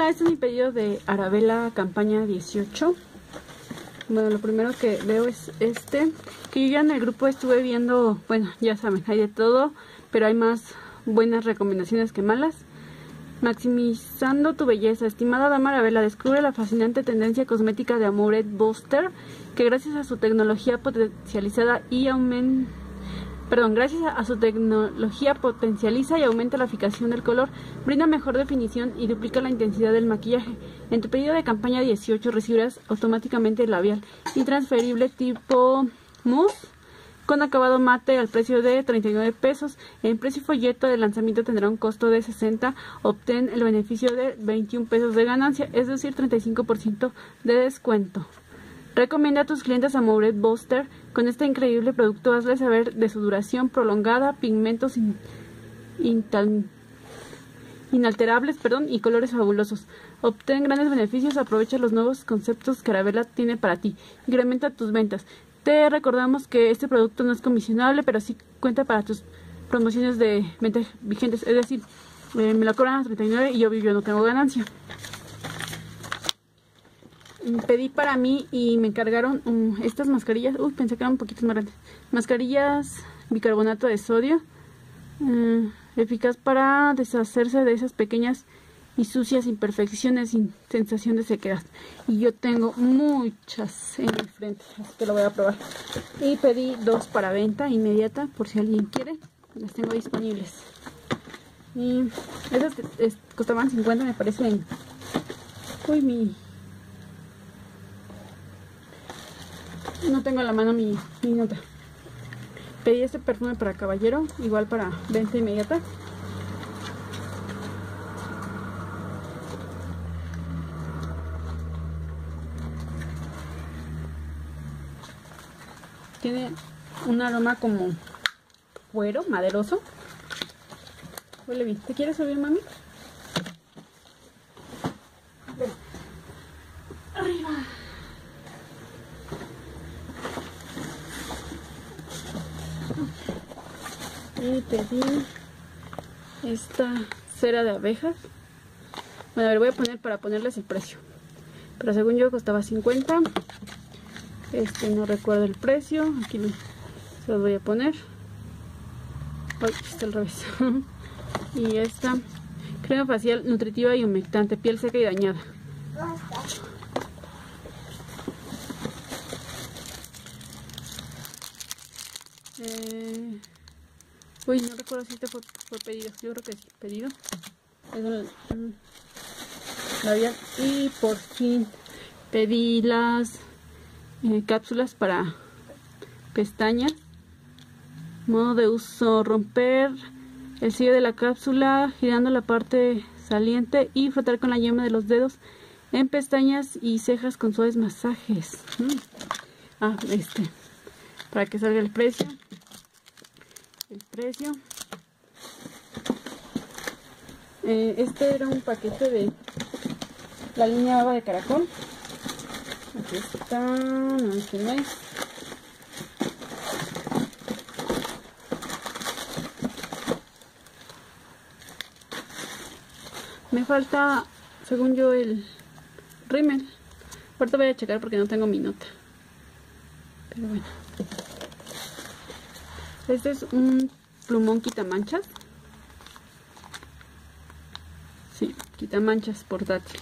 Hola, este es mi pedido de Arabella campaña 18. Bueno, lo primero que veo es este, que yo ya en el grupo estuve viendo, bueno, ya saben, hay de todo, pero hay más buenas recomendaciones que malas. Maximizando tu belleza. Estimada dama Arabella, descubre la fascinante tendencia cosmética de Amourette Booster, que gracias a su tecnología potencializada y potencializa y aumenta la fijación del color, brinda mejor definición y duplica la intensidad del maquillaje. En tu pedido de campaña 18 recibirás automáticamente el labial intransferible tipo mousse con acabado mate al precio de 39 pesos. En precio folleto de lanzamiento tendrá un costo de 60. Obtén el beneficio de 21 pesos de ganancia, es decir, 35% de descuento. Recomienda a tus clientes Amourette Booster. Con este increíble producto hazle saber de su duración prolongada, pigmentos inalterables, y colores fabulosos. Obtén grandes beneficios, aprovecha los nuevos conceptos que Arabella tiene para ti. Incrementa tus ventas. Te recordamos que este producto no es comisionable, pero sí cuenta para tus promociones de venta vigentes. Es decir, me lo cobran a 39 y yo no tengo ganancia. Pedí para mí y me encargaron estas mascarillas. Pensé que eran un poquito más grandes. Mascarillas bicarbonato de sodio. Eficaz para deshacerse de esas pequeñas y sucias imperfecciones sin sensación de sequedad. Y yo tengo muchas en mi frente, así que lo voy a probar. Y pedí 2 para venta inmediata, por si alguien quiere. Las tengo disponibles. Y esas costaban 50, me parece. No tengo a la mano mi nota. Pedí este perfume para caballero, igual para venta inmediata. Tiene un aroma como cuero, maderoso. Huele bien. ¿Te quieres subir, mami? Ven. Arriba. Y pedí esta cera de abejas. Bueno, a ver, voy a poner para ponerles el precio. Pero según yo costaba 50. No recuerdo el precio. Aquí se lo voy a poner. Ay, está al revés. Y esta crema facial nutritiva y humectante, piel seca y dañada. No recuerdo si este fue pedido. Yo creo que sí, pedido. Es un labial. Y por fin pedí las cápsulas para pestañas. Modo de uso: romper el sello de la cápsula girando la parte saliente y frotar con la yema de los dedos en pestañas y cejas con suaves masajes. Para que salga el precio. Este era un paquete de la línea Baba de Caracol. Aquí está, no, este no es. Me falta, según yo, el rímel. Ahorita voy a checar porque no tengo mi nota. Pero bueno. Este es un plumón quitamanchas. Sí, quitamanchas portátil.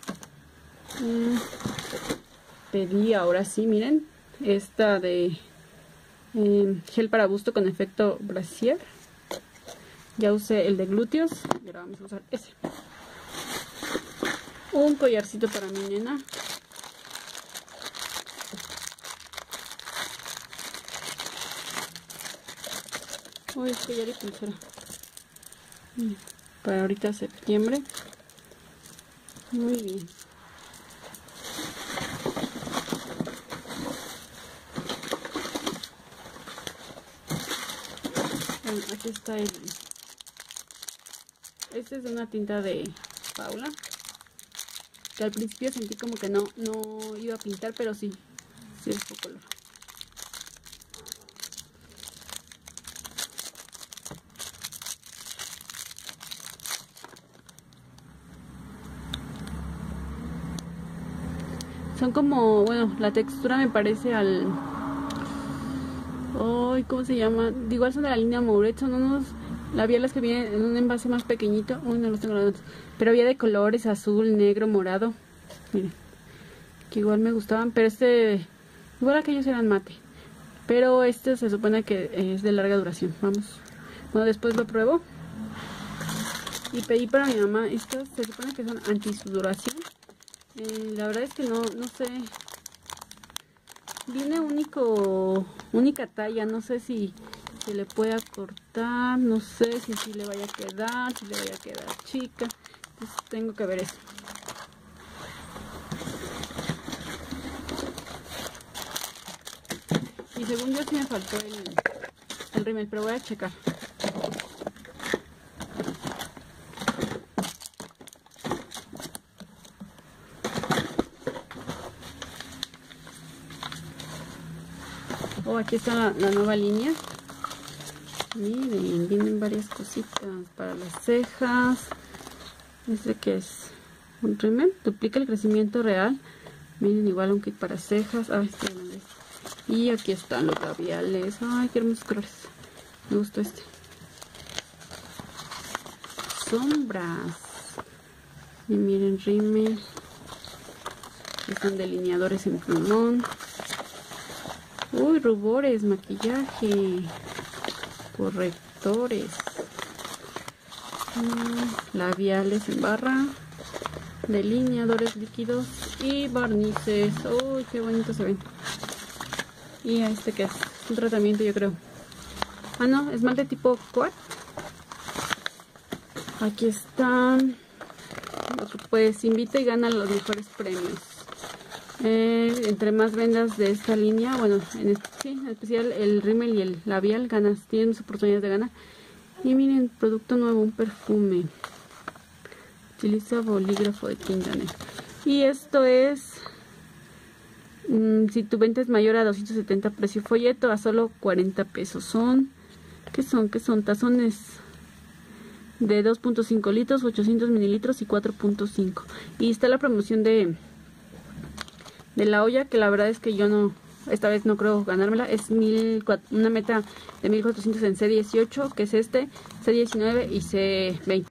Pedí, ahora sí, miren, esta de gel para busto con efecto brasier. Ya usé el de glúteos y ahora vamos a usar ese. Un collarcito para mi nena. Es collar y pulsera. Para ahorita septiembre. Muy bien. Bueno, aquí está el... Este es de una tinta de Paula. Que al principio sentí como que no iba a pintar, pero sí es su color. Son como, bueno, la textura me parece al... Ay, ¿cómo se llama? Igual son de la línea Mouret, son unos labiales que vienen en un envase más pequeñito. Uy, no los tengo granados. Pero había de colores azul, negro, morado. Miren, que igual me gustaban, pero igual aquellos eran mate. Pero este se supone que es de larga duración. Vamos. Bueno, después lo pruebo. Y pedí para mi mamá. Estos se supone que son antisudoración. La verdad es que no sé. Viene única talla. No sé si se le pueda cortar. No sé si le vaya a quedar. Si le vaya a quedar chica. Entonces tengo que ver eso. Y según yo sí me faltó el rímel, pero voy a checar. Oh, aquí está la nueva línea. Miren, vienen varias cositas para las cejas. ¿Este qué es? Un rímel. Duplica el crecimiento real. Miren, igual un kit para cejas. Ay, y aquí están los labiales. Ay, qué hermosos colores. Me gustó este. Sombras. Y miren, rímel. Son delineadores en plumón. Uy, rubores, maquillaje, correctores, labiales en barra, delineadores líquidos y barnices. Uy, qué bonito se ven. Y este que es un tratamiento, yo creo. Ah, no, esmalte tipo quad. Aquí están. Pues invita y gana los mejores premios. Entre más vendas de esta línea, bueno, en especial el rímel y el labial, tienen oportunidades de ganar. Y miren, producto nuevo, un perfume. Utiliza bolígrafo de tinta negra. Y esto es, si tu venta es mayor a 270 precio folleto, a solo 40 pesos. ¿Qué son? Tazones de 2.5 litros, 800 mililitros y 4.5. Y está la promoción de la olla, que la verdad es que yo no, esta vez no creo ganármela. Es una meta de 1400 en C18, que es C19 y C20.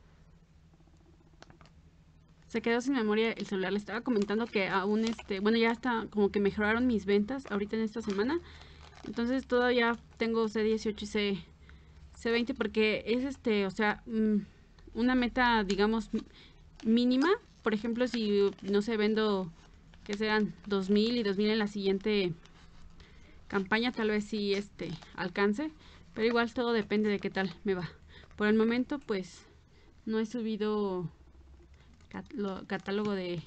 Se quedó sin memoria el celular. Le estaba comentando que aún bueno, ya está como que mejoraron mis ventas ahorita en esta semana. Entonces todavía tengo C18 y C20 porque es o sea, una meta, digamos, mínima. Por ejemplo, si no sé, vendo que serán 2000 y 2000 en la siguiente campaña, tal vez sí alcance, pero igual todo depende de qué tal me va. Por el momento pues no he subido catálogo de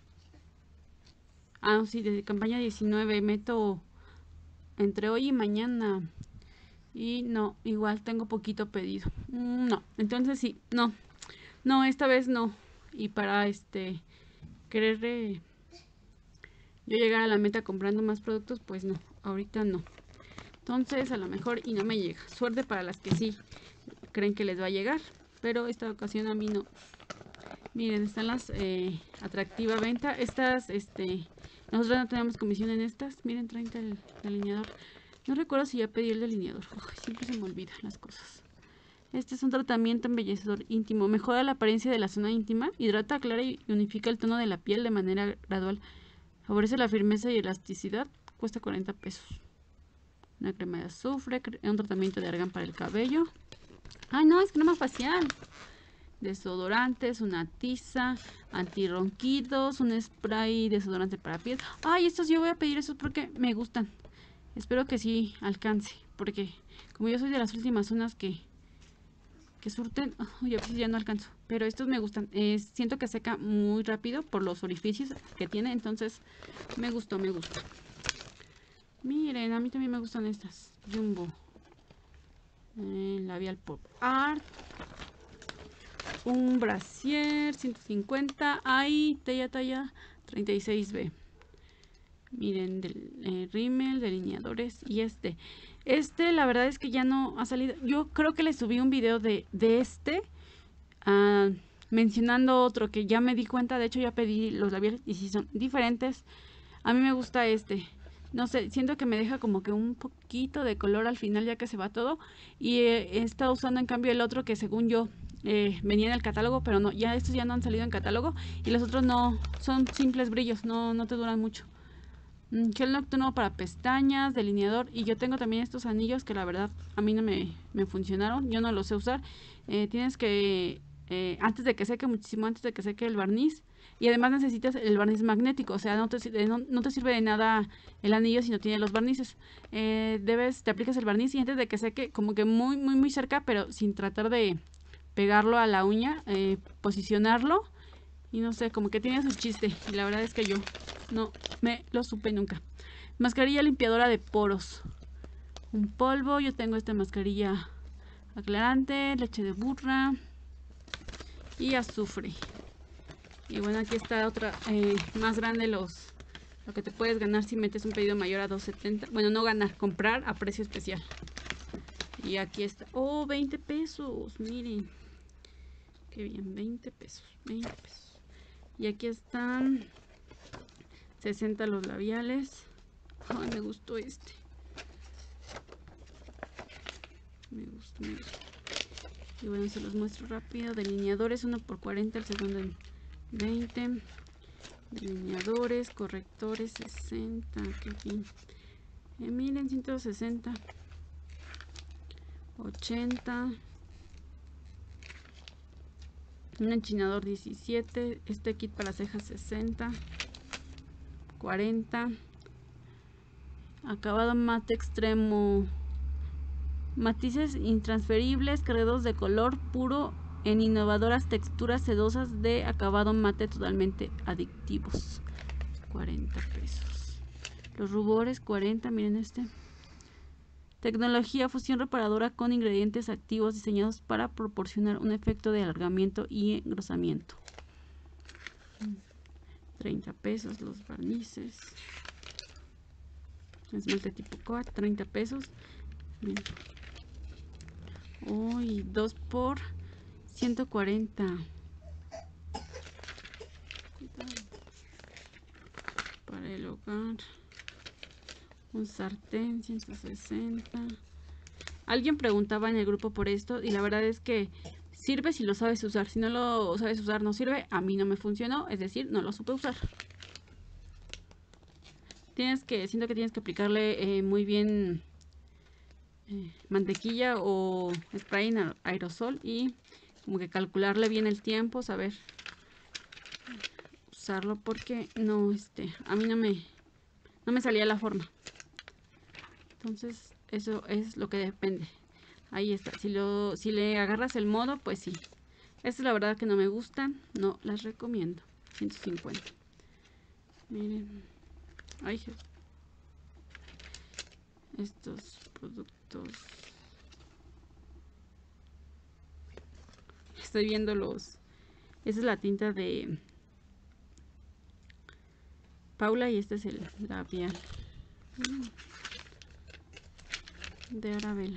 sí, desde campaña 19 meto entre hoy y mañana y no, igual tengo poquito pedido. No, entonces sí, no, esta vez no. Y para querer yo llegar a la meta comprando más productos, pues no, ahorita no. Entonces a lo mejor y no me llega. Suerte para las que sí creen que les va a llegar, pero esta ocasión a mí no. Miren, están las atractiva venta. Estas, nosotros no tenemos comisión en estas. Miren, 30 el delineador. No recuerdo si ya pedí el delineador. Uy, siempre se me olvidan las cosas. Este es un tratamiento embellecedor íntimo. Mejora la apariencia de la zona íntima. Hidrata, aclara y unifica el tono de la piel de manera gradual. Favorece la firmeza y elasticidad. Cuesta 40 pesos. Una crema de azufre. Un tratamiento de argán para el cabello. Ay, no, es crema facial. Desodorantes, una tiza, antirronquidos, un spray desodorante para piel. Ay, estos yo voy a pedir esos porque me gustan. Espero que sí alcance. Porque como yo soy de las últimas zonas que surten, ya no alcanzo. Pero estos me gustan. Siento que seca muy rápido por los orificios que tiene. Entonces me gustó. Miren, a mí también me gustan estas. Jumbo. Labial Pop Art. Un brasier 150. Hay talla 36B. Miren, rímel, delineadores. Y la verdad es que ya no ha salido. Yo creo que le subí un video de mencionando otro que ya me di cuenta, de hecho ya pedí los labiales y si son diferentes. A mí me gusta este. No sé, siento que me deja como que un poquito de color al final ya que se va todo. Y he estado usando en cambio el otro que según yo venía en el catálogo, pero no, ya estos ya no han salido en catálogo. Y los otros no, son simples brillos, no te duran mucho. Gel nocturno para pestañas, delineador. Y yo tengo también estos anillos que la verdad a mí no me funcionaron. Yo no los sé usar. Tienes que, antes de que seque, muchísimo antes de que seque el barniz. Y además necesitas el barniz magnético. O sea, no te sirve de nada el anillo si no tiene los barnices. Te aplicas el barniz y antes de que seque, como que muy cerca, pero sin tratar de pegarlo a la uña, posicionarlo. Y no sé, como que tiene su chiste. Y la verdad es que yo no me lo supe nunca. Mascarilla limpiadora de poros. Un polvo. Yo tengo esta mascarilla aclarante, leche de burra y azufre. Y bueno, aquí está otra más grande lo que te puedes ganar si metes un pedido mayor a $2.70. Bueno, no ganar, comprar a precio especial. Y aquí está. Oh, 20 pesos. Miren. Qué bien, 20 pesos. 20 pesos. Y aquí están 60 los labiales. Ay, me gustó este. Me gustó. Y bueno, se los muestro rápido. Delineadores, uno por 40, el segundo en 20. Delineadores, correctores, 60. Qué bien. Miren, 160. 80. Un enchinador 17. Este kit para cejas 60. 40. Acabado mate extremo. Matices intransferibles, cargados de color puro en innovadoras texturas sedosas de acabado mate totalmente adictivos. 40 pesos. Los rubores 40, miren este. Tecnología fusión reparadora con ingredientes activos diseñados para proporcionar un efecto de alargamiento y engrosamiento. 30 pesos los barnices. Esmalte tipo coat, 30 pesos. Bien. Uy, 2 por 140. Para el hogar. Un sartén 160. Alguien preguntaba en el grupo por esto y la verdad es que sirve si lo sabes usar. Si no lo sabes usar no sirve. A mí no me funcionó, es decir, no lo supe usar. Siento que tienes que aplicarle muy bien mantequilla o spray en aerosol y como que calcularle bien el tiempo, saber usarlo porque no, a mí no me salía la forma. Entonces eso es lo que depende. Ahí está. Si le agarras el modo, pues sí. Estas la verdad que no me gustan. No las recomiendo. 150. Miren. Ay, estos productos. Estoy viendo los. Esa es la tinta de Paula y este es el labial de Arabella.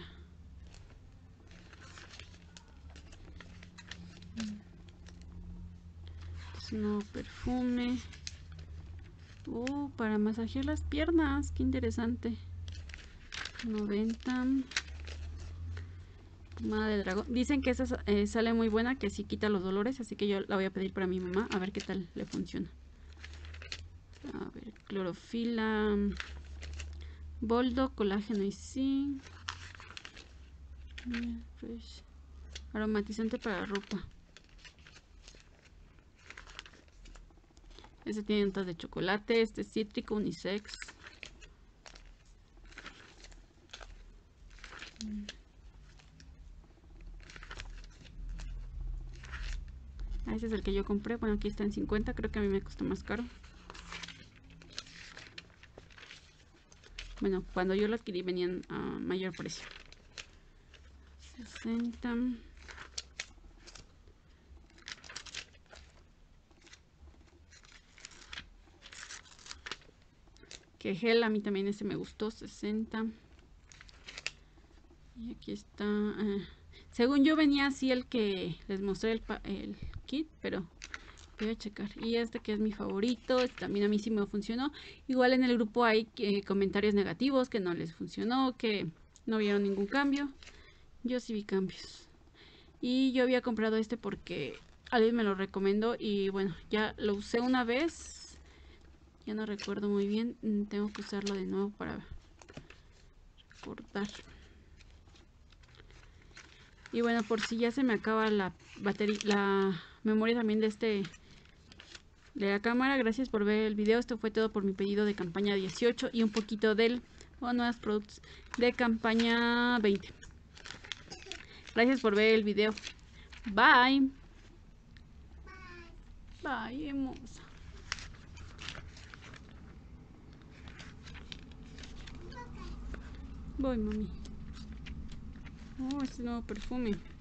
Es un nuevo perfume. Para masajear las piernas. Qué interesante. 90. Pomada de dragón. Dicen que esa sale muy buena, que sí quita los dolores, así que yo la voy a pedir para mi mamá a ver qué tal le funciona. A ver, clorofila, boldo, colágeno y zinc. Aromatizante para ropa. Este tiene notas de chocolate, este es cítrico, unisex. Ese es el que yo compré. Bueno, aquí está en 50. Creo que a mí me costó más caro. Bueno, cuando yo lo adquirí venían a mayor precio. 60. Que gel, a mí también ese me gustó. 60. Y aquí está. Según yo venía así el que les mostré, el kit, pero voy a checar. Y este que es mi favorito, este también a mí sí me funcionó. Igual en el grupo hay comentarios negativos, que no les funcionó, que no vieron ningún cambio. Yo sí vi cambios. Y yo había comprado este porque alguien me lo recomendó y bueno, ya lo usé una vez. Ya no recuerdo muy bien, tengo que usarlo de nuevo para cortar. Y bueno, por si ya se me acaba la batería, la memoria también de la cámara. Gracias por ver el video. Esto fue todo por mi pedido de campaña 18 y un poquito del nuevos productos de campaña 20. Gracias por ver el video. Bye. Bye, hermosa. Voy, mami. Oh, este nuevo perfume.